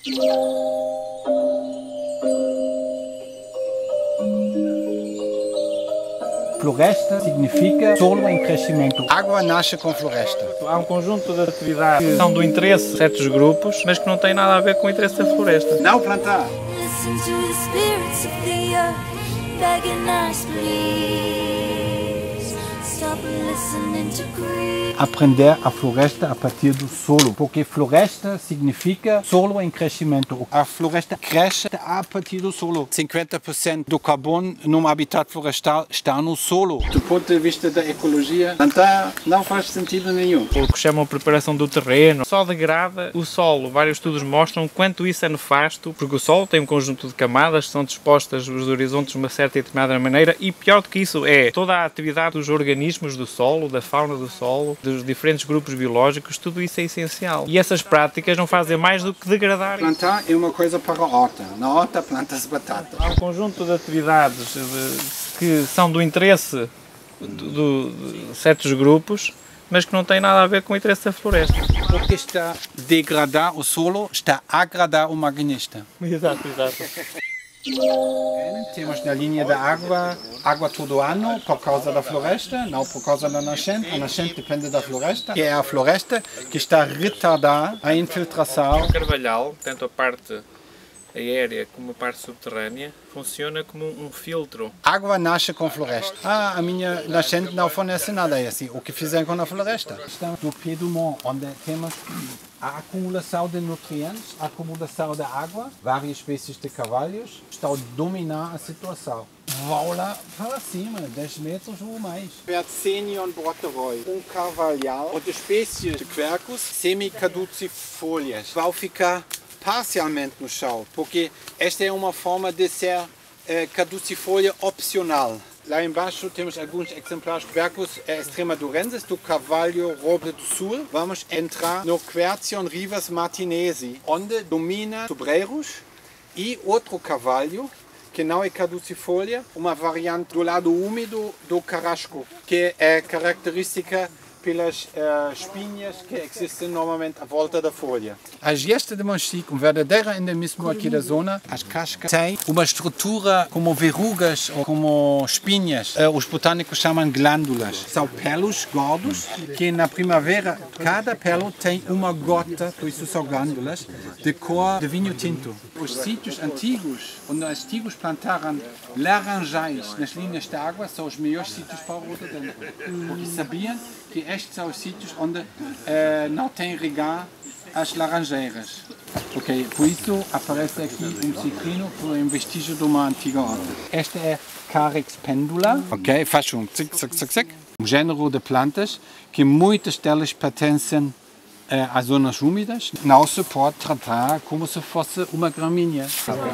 Floresta significa solo em crescimento. Água nasce com floresta. Há um conjunto de atividades que são do interesse de certos grupos, mas que não têm nada a ver com o interesse da floresta. Não plantar. Aprender a floresta a partir do solo, porque floresta significa solo em crescimento. A floresta cresce a partir do solo. 50% do carbono num habitat florestal está no solo. Do ponto de vista da ecologia, plantar não faz sentido nenhum. O que chamam de preparação do terreno só degrada o solo. Vários estudos mostram quanto isso é nefasto, porque o solo tem um conjunto de camadas que são dispostas nos horizontes de uma certa e determinada maneira, e pior do que isso é toda a atividade dos organismos do solo, da fauna do solo, dos diferentes grupos biológicos, tudo isso é essencial. E essas práticas não fazem mais do que degradar. Plantar é uma coisa para a horta. Na horta planta-se batata. Há um conjunto de atividades que são do interesse de certos grupos, mas que não têm nada a ver com o interesse da floresta. Porque está a degradar o solo, está a agradar o maquinista. Exato. Temos na linha da água todo ano por causa da floresta, não por causa da nascente. A nascente depende da floresta. E é a floresta que está a retardar a infiltração. O carvalhal, tanto a parte aérea como a parte subterrânea, funciona como um filtro. Água nasce com floresta. A minha nascente não fornece nada, é assim, o que fizeram com a floresta. Estamos no pé do monte, onde temos a acumulação de nutrientes, a acumulação da água, várias espécies de carvalhos estão a dominar a situação. Vão lá para cima, 10 metros ou mais. Vercenion broteroi, carvalhal, outra espécie de quercus semicaducifólias, vão ficar parcialmente no chão, porque esta é uma forma de ser caducifólia opcional. Lá embaixo temos alguns exemplares de quercus extremadurenses do Carvalho Roble do Sul. Vamos entrar no Quercion rivas martinesi, onde domina sobreiros e outro carvalho, que não é caducifólia, uma variante do lado úmido do carrasco, que é característica pelas espinhas que existem normalmente à volta da folha. A gesta de Monchique, um verdadeiro endemismo aqui da zona, as cascas têm uma estrutura como verrugas ou como espinhas. Os botânicos chamam glândulas. São pelos gordos que na primavera cada pelo tem uma gota, por isso são glândulas, de cor de vinho tinto. Os sítios antigos, onde os antigos plantaram laranjais nas linhas de água, são os melhores sítios para o rododendro. Porque sabiam que estes são os sítios onde não tem regar as laranjeiras. Okay? Por isso aparece aqui um citrino por um vestígio de uma antiga horta. Esta é Carex pendula, okay? Faz um tic-tac-tac-tac. Um gênero de plantas que muitas delas pertencem às zonas úmidas. Não se pode tratar como se fosse uma gramínea.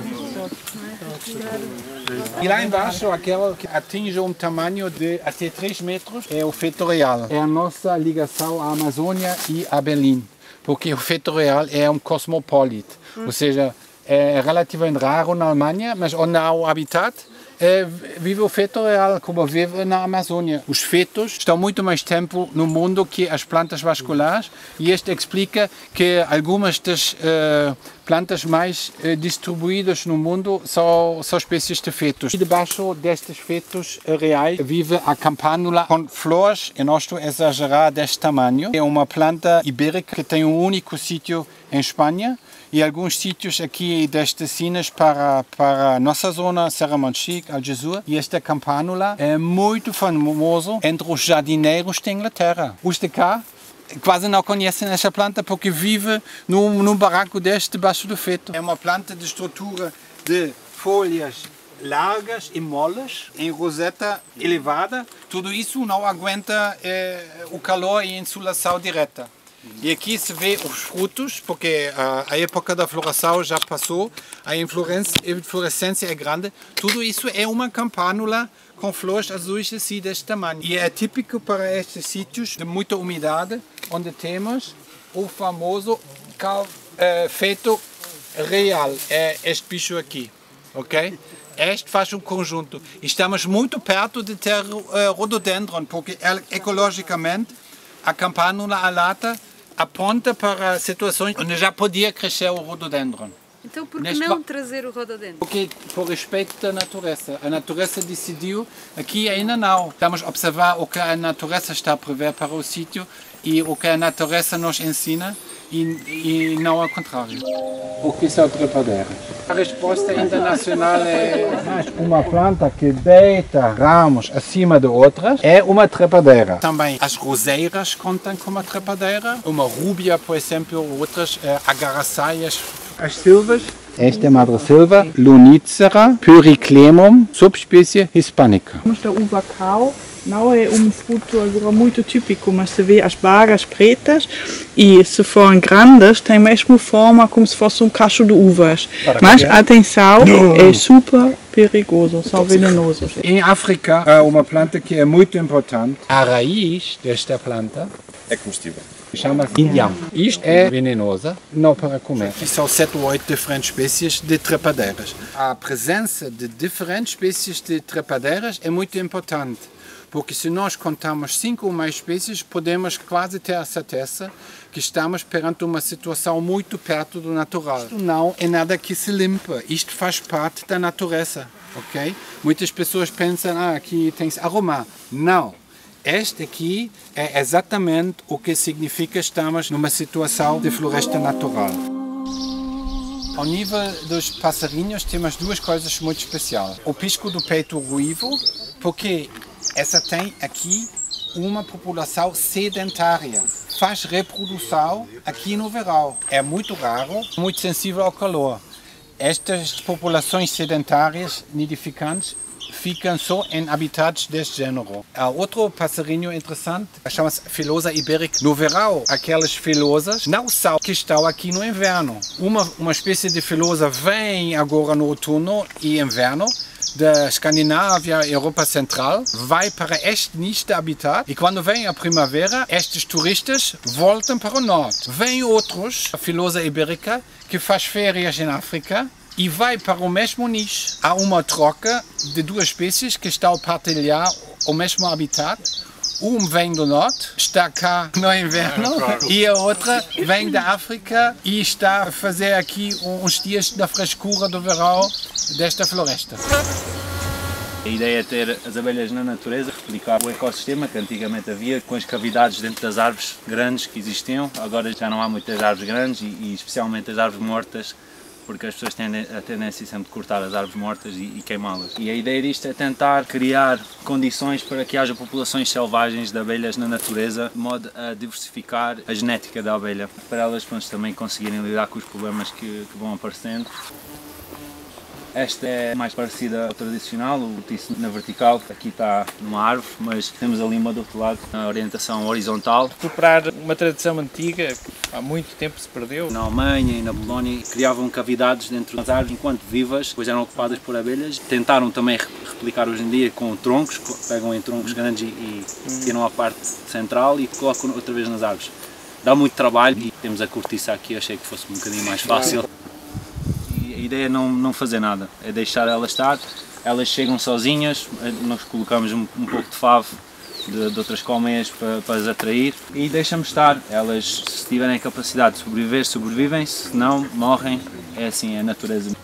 E lá embaixo, aquela que atinge um tamanho de até 3 metros, é o feto real. É a nossa ligação à Amazônia e a Berlim. Porque o feto real é um cosmopolita. Ou seja, é relativamente raro na Alemanha, mas onde há o habitat, vive o feto real, como vive na Amazônia. Os fetos estão muito mais tempo no mundo que as plantas vasculares, e isto explica que algumas das plantas mais distribuídas no mundo são espécies de fetos. E debaixo destes fetos reais vive a campanula com flores, e não estou a exagerar, deste tamanho. É uma planta ibérica que tem um único sítio em Espanha, e alguns sítios aqui destas sinas para a nossa zona, Serra Monchique, Algesur. E esta campanula é muito famoso entre os jardineiros da Inglaterra. Os de cá quase não conhecem esta planta porque vive num barraco deste debaixo do feto. É uma planta de estrutura de folhas largas e moles, em roseta elevada. Tudo isso não aguenta o calor e a insolação direta. E aqui se vê os frutos, porque a época da floração já passou, a inflorescência é grande. Tudo isso é uma campanula com flores azuis assim deste tamanho. E é típico para estes sítios de muita umidade, onde temos o famoso feto real, é este bicho aqui, ok? Este faz um conjunto. Estamos muito perto de ter rododendron, porque ecologicamente a campanula alata aponta para situações onde já podia crescer o rododendron. Então por que não trazer o rododendro? Porque por respeito da natureza. A natureza decidiu, aqui ainda não. Estamos a observar o que a natureza está a prever para o sítio e o que a natureza nos ensina e não ao contrário. O que são trepadeiras? A resposta internacional é uma planta que deita ramos acima de outras é uma trepadeira. Também as roseiras contam como uma trepadeira. Uma rúbia, por exemplo, outras agarraçaias. As silvas. Esta é a madressilva, Lunicera puriclemum, subespécie hispânica. Da uva cal, não é fruto agora muito típico, mas se vê as bagas pretas e se forem grandes, tem a mesma forma como se fosse cacho de uvas. Mas atenção, é super perigoso, são venenosos. Em África há uma planta que é muito importante. A raiz desta planta é comestível. Chama-se indião. Isto é venenosa, não para comer. Aqui são 7 ou 8 diferentes espécies de trepadeiras. A presença de diferentes espécies de trepadeiras é muito importante, porque se nós contamos 5 ou mais espécies, podemos quase ter a certeza que estamos perante uma situação muito perto do natural. Isto não é nada que se limpa, isto faz parte da natureza, ok? Muitas pessoas pensam, aqui tem aroma. Não. Este aqui é exatamente o que significa estamos numa situação de floresta natural. Ao nível dos passarinhos temos duas coisas muito especiais. O pisco do peito ruivo, porque essa tem aqui uma população sedentária. Faz reprodução aqui no verão. É muito raro, muito sensível ao calor. Estas populações sedentárias nidificantes ficam só em habitats deste género. Há outro passarinho interessante, chama-se Filosa ibérica. No verão, aquelas filosas não são que estão aqui no inverno. Uma espécie de filosa vem agora no outono e inverno da Escandinávia, Europa Central, vai para este nicho de habitat e quando vem a primavera, estes turistas voltam para o norte. Vêm outros, a Filosa ibérica, que faz férias em África, e vai para o mesmo nicho. Há uma troca de duas espécies que estão a partilhar o mesmo habitat. Um vem do norte, está cá no inverno, e a outra vem da África e está a fazer aqui uns dias da frescura do verão desta floresta. A ideia é ter as abelhas na natureza, replicar o ecossistema que antigamente havia, com as cavidades dentro das árvores grandes que existiam. Agora já não há muitas árvores grandes e especialmente as árvores mortas, porque as pessoas têm a tendência sempre de cortar as árvores mortas e queimá-las. E a ideia disto é tentar criar condições para que haja populações selvagens de abelhas na natureza, de modo a diversificar a genética da abelha, para elas também conseguirem lidar com os problemas que vão aparecendo. Esta é mais parecida ao tradicional, o cortiço na vertical, aqui está numa árvore, mas temos ali uma do outro lado, na orientação horizontal. Recuperar uma tradição antiga que há muito tempo se perdeu. Na Alemanha e na Polónia criavam cavidades dentro das árvores enquanto vivas, depois eram ocupadas por abelhas. Tentaram também replicar hoje em dia com troncos, pegam em troncos grandes e tiram a parte central e colocam outra vez nas árvores. Dá muito trabalho e temos a cortiça aqui, achei que fosse um bocadinho mais fácil. A ideia é não fazer nada, é deixar elas estar, elas chegam sozinhas, nós colocamos um pouco de favo de outras colmeias para as atrair e deixamos estar. Elas, se tiverem a capacidade de sobreviver, sobrevivem, se não, morrem, é assim, é a natureza.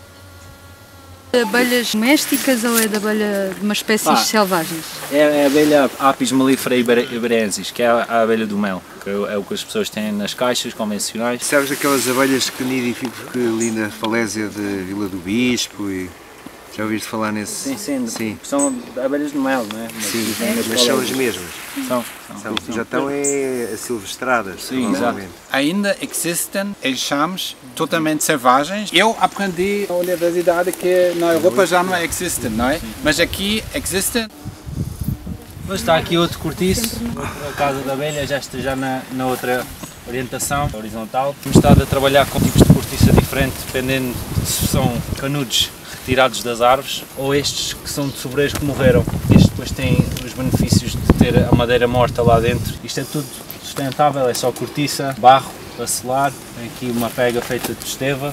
De abelhas domésticas ou é de abelha de umas espécies selvagens? É a abelha Apis mellifera iberensis, que é a abelha do mel, que é o que as pessoas têm nas caixas convencionais. Sabes daquelas abelhas que nidificam ali na falésia de Vila do Bispo e... Já ouviste falar nesse? Sim. São abelhas de mel, não é? Sim, mas são as mesmas. São. Já estão silvestradas. Sim, exato. Ainda existem enxames totalmente selvagens. Eu aprendi na universidade que na Europa já não existem, não é? Mas aqui existem. Depois está aqui outro cortiço, a casa da abelha, já está na outra orientação, horizontal. Temos estado a trabalhar com tipos de cortiça diferente, dependendo se são canudos retirados das árvores ou estes que são de sobreiros que morreram. Este depois tem os benefícios de ter a madeira morta lá dentro. Isto é tudo sustentável, é só cortiça, barro para selar. Tem aqui uma pega feita de esteva.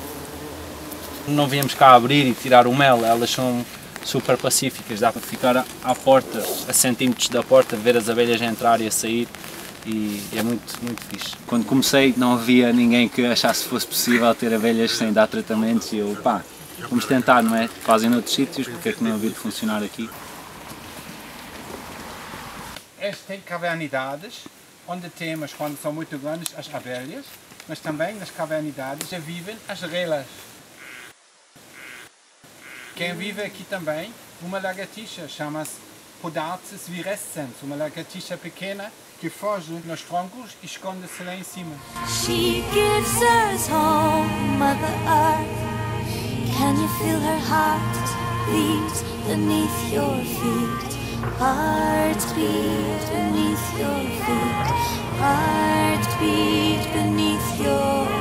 Não viemos cá abrir e tirar o mel, elas são super pacíficas, dá para ficar à porta, a centímetros da porta, ver as abelhas a entrar e a sair. e é muito fixe. Quando comecei não havia ninguém que achasse que fosse possível ter abelhas sem dar tratamentos e eu, pá, vamos tentar, não é? Fazem noutros sítios, porque é que não havia de funcionar aqui? Tem cavernidades, onde temos, quando são muito grandes, as abelhas, mas também nas cavernidades já vivem as relas. Quem vive aqui também, uma lagartixa, chama-se Podarcis virescens, uma lagartixa pequena que foge nos troncos e esconde-se lá em cima. She gives us home, Mother Earth. Can you feel her heart beat beneath your feet? Heart beat beneath your feet. Heart beat beneath your